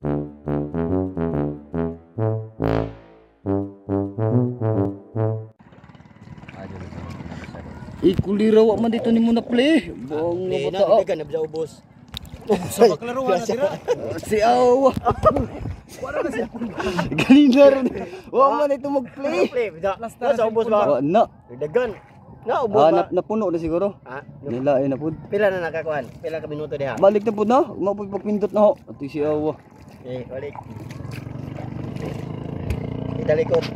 Ikulira wa man dito ni mo na play. Bong mo ta. Kan na ubos. Sa paklaruan na dira. Si Awa. Wala na siya. Ganina ron. Wa man ito mag-play. Sa ubos ba? Na. Dagan. Na ubos ba? Napuno na siguro. Nila ay napud. Pila na nakakuan? Pila ka minuto diha? Balik na pud na. Mapud pagpindot na ho. Ati si Awa. Balik. Italikot.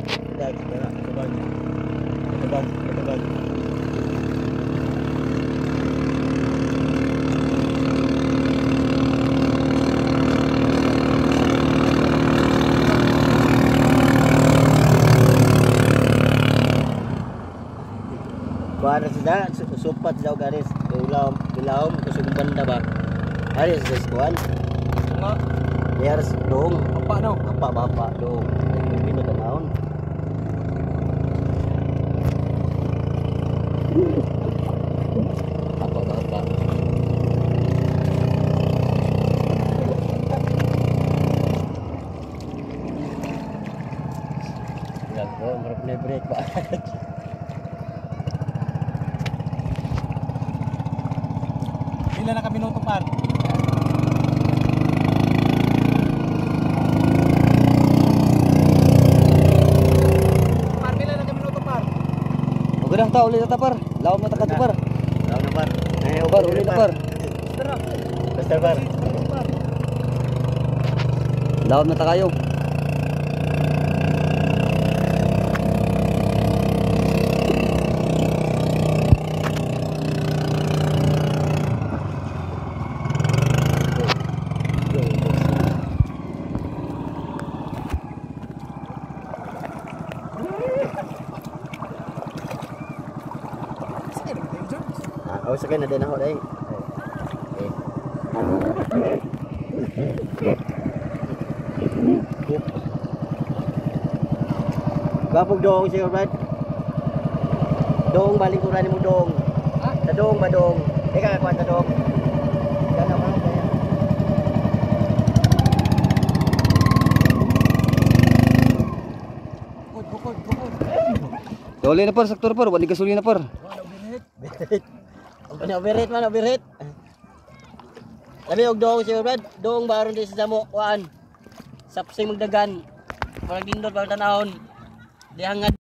Tabag. Kuan sa supat daw garis. Ilawom kusog banda ba. Ari sa kuan. Nga. Years dong. Apa no? Apa dong. Pino tanahon. Apa. Jago break ba. Pila na ka minuto par? Pila na ka minuto par? Magandang tao ulit na par. Laom na takad par. Lawan na par. Par ulit na par. Basta par. Laom na ta kayo. Sakay na din ako dahil. Gapog dong siya Brad. Dong balik ko mo dong. Sa dong ba dong? Ika kakuan sa dong. Gana ba? Bukod. Dole na par sektor par. Wali gasolina par. Overheat. Labi og dong siya Brad. Dong baron di sa damo kuan. Sapsing magdagan. Parang dindot pag tanahon. Di hangad.